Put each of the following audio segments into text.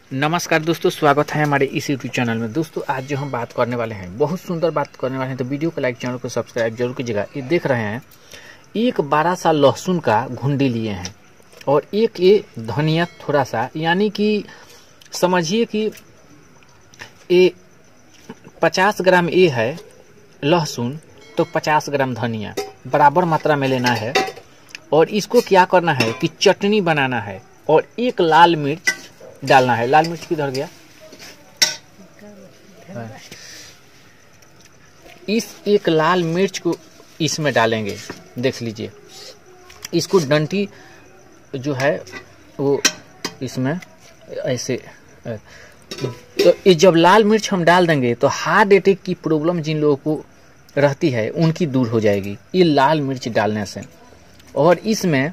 नमस्कार दोस्तों, स्वागत है हमारे इस यूट्यूब चैनल में। दोस्तों आज जो हम बात करने वाले हैं, बहुत सुंदर बात करने वाले हैं, तो वीडियो को लाइक, चैनल को सब्सक्राइब जरूर कीजिएगा। ये देख रहे हैं, एक बड़ा सा लहसुन का घुंडी लिए हैं और एक ये धनिया थोड़ा सा, यानी कि समझिए कि ये 50 ग्राम ये है लहसुन, तो 50 ग्राम धनिया बराबर मात्रा में लेना है। और इसको क्या करना है कि चटनी बनाना है और एक लाल मिर्च डालना है। लाल मिर्च किधर गया? इस एक लाल मिर्च को इसमें डालेंगे, देख लीजिए। इसको डंटी जो है वो इसमें ऐसे, तो ये जब लाल मिर्च हम डाल देंगे तो हार्ट अटैक की प्रॉब्लम जिन लोगों को रहती है उनकी दूर हो जाएगी ये लाल मिर्च डालने से। और इसमें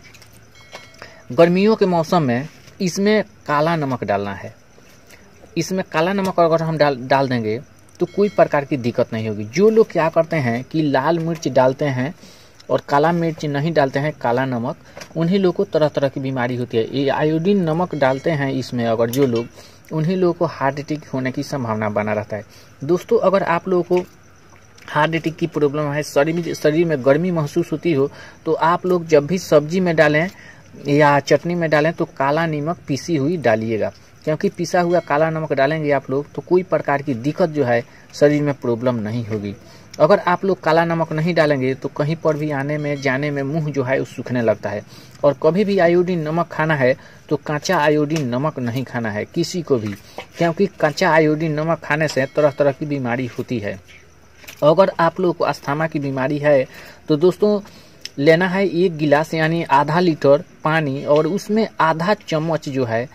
गर्मियों के मौसम में इसमें काला नमक डालना है। इसमें काला नमक अगर हम डाल देंगे तो कोई प्रकार की दिक्कत नहीं होगी। जो लोग क्या करते हैं कि लाल मिर्च डालते हैं और काला मिर्च नहीं डालते हैं, काला नमक, उन्हीं लोगों को तरह तरह की बीमारी होती है। ये आयोडीन नमक डालते हैं इसमें अगर जो लोग, उन्हीं लोगों को हार्ट अटैक होने की संभावना बना रहता है। दोस्तों अगर आप लोगों को हार्ट अटैक की प्रॉब्लम है, शरीर में गर्मी महसूस होती हो, तो आप लोग जब भी सब्जी में डालें या चटनी में डालें तो काला नमक पीसी हुई डालिएगा, क्योंकि पिसा हुआ काला नमक डालेंगे आप लोग तो कोई प्रकार की दिक्कत जो है शरीर में प्रॉब्लम नहीं होगी। अगर आप लोग काला नमक नहीं डालेंगे तो कहीं पर भी आने में जाने में मुंह जो है वो सूखने लगता है। और कभी भी आयोडीन नमक खाना है तो कच्चा आयोडीन नमक नहीं खाना है किसी को भी, क्योंकि कच्चा आयोडीन नमक खाने से तरह तरह की बीमारी होती है। अगर आप लोग को अस्थमा की बीमारी है तो दोस्तों लेना है 1 गिलास यानी आधा लीटर पानी और उसमें आधा चम्मच जो है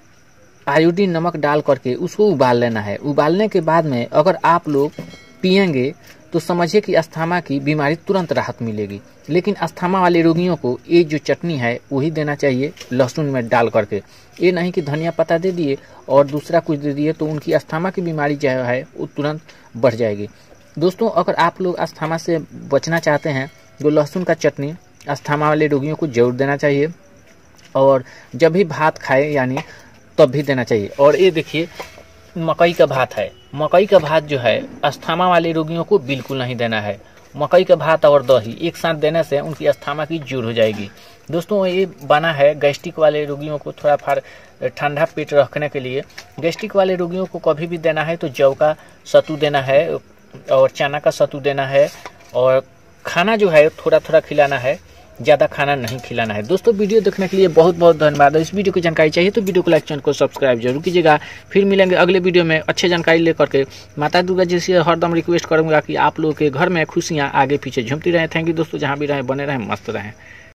आयोडीन नमक डाल करके उसको उबाल लेना है। उबालने के बाद में अगर आप लोग पिएंगे तो समझिए कि अस्थमा की बीमारी तुरंत राहत मिलेगी। लेकिन अस्थमा वाले रोगियों को ये जो चटनी है वही देना चाहिए लहसुन में डाल करके। ये नहीं कि धनिया पत्ता दे दिए और दूसरा कुछ दे दिए तो उनकी अस्थमा की बीमारी जो है वो तुरंत बढ़ जाएगी। दोस्तों अगर आप लोग अस्थमा से बचना चाहते हैं तो लहसुन का चटनी अस्थमा वाले रोगियों को जरूर देना चाहिए और जब भी भात खाए यानी तब भी देना चाहिए। और ये देखिए मकई का भात है, मकई का भात जो है अस्थमा वाले रोगियों को बिल्कुल नहीं देना है। मकई का भात और दही एक साथ देने से उनकी अस्थमा की जूर हो जाएगी। दोस्तों ये बना है गैस्ट्रिक वाले रोगियों को थोड़ा फार ठंडा पेट रखने के लिए। गैस्ट्रिक वाले रोगियों को कभी भी देना है तो जौ का सत्तू देना है और चना का सत्तू देना है और खाना जो है थोड़ा थोड़ा खिलाना है, ज़्यादा खाना नहीं खिलाना है। दोस्तों वीडियो देखने के लिए बहुत बहुत धन्यवाद। इस वीडियो की जानकारी चाहिए तो वीडियो को लाइक, चैनल को सब्सक्राइब जरूर कीजिएगा। फिर मिलेंगे अगले वीडियो में अच्छे जानकारी लेकर के। माता दुर्गा जी से हरदम रिक्वेस्ट करूंगा कि आप लोगों के घर में खुशियाँ आगे पीछे झूमती रहें। थैंक यू दोस्तों, जहाँ भी रहें बने रहें, मस्त रहें।